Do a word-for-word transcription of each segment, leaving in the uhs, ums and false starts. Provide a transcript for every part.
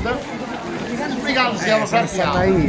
Spiegando siamo fratelli.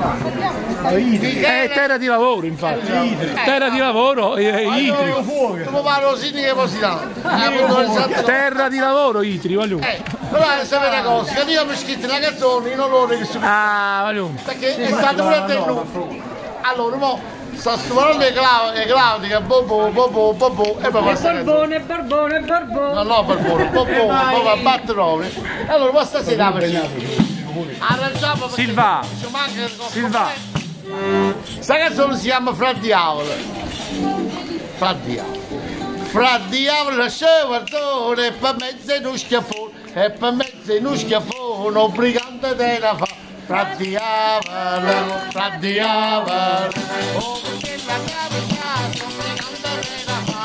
È terra di lavoro, infatti. Terra di lavoro e Itri. Come parlo significa positivo. Terra di lavoro Itri, voglio. Eh, però sapete una cosa, che io ho scritto la canzone in onore che sono. Ah, voglio. Perché è stato pure a lui. Allora, mo sto studiando le Claudia, Bobo, Bobo, Bobo e poi passa. Barbone, Barbone, Barbone. No, no, Barbone, Bobo, Bobo a battere. Allora, poi stasera arrangiamo perché Silva. ci manca il Silva. Questa canzone si chiama Fra Diavolo. Fra Diavolo. Fra Diavolo scevardone e per mezzo in uno schiaffone e per mezzo in uno schiaffone un brigante della fa. Fra Diavolo, Fra Diavolo. Oh, perché la gravità un brigante della fa.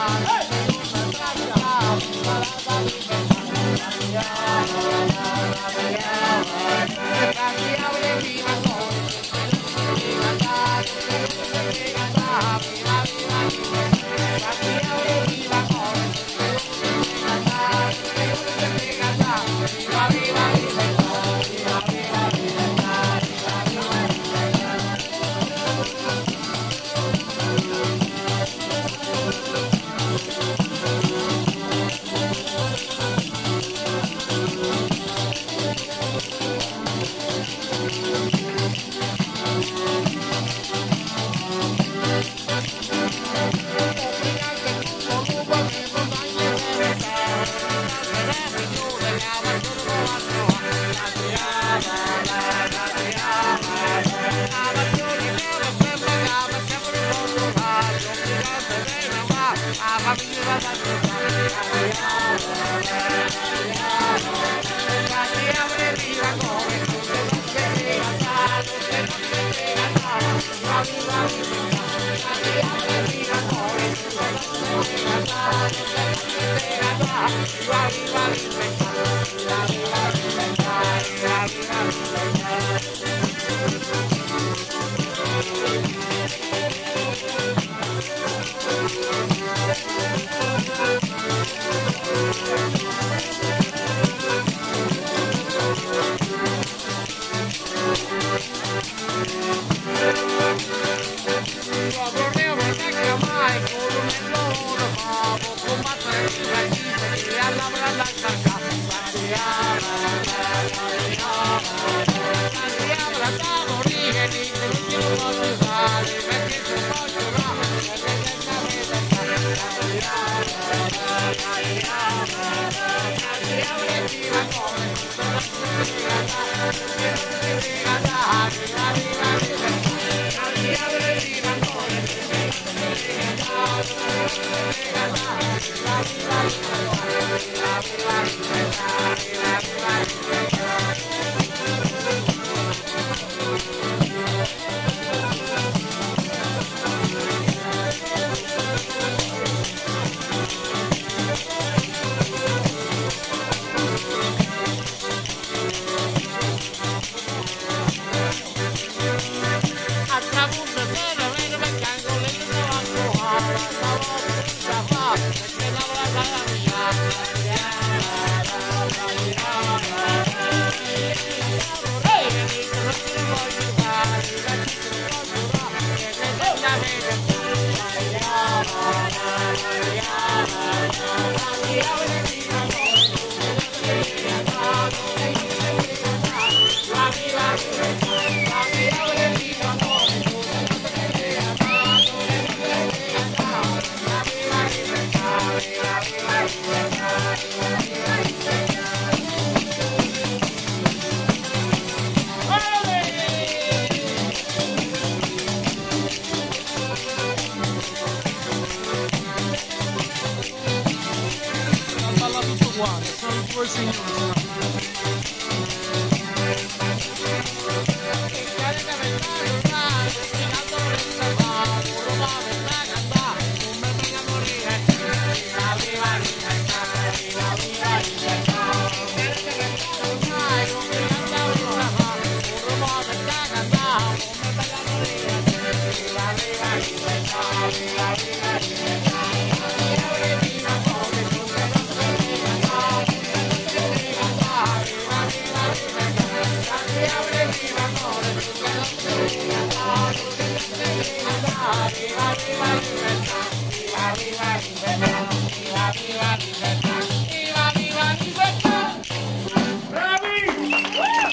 viva, viva, libertà, viva, viva, libertà, viva, viva, libertà.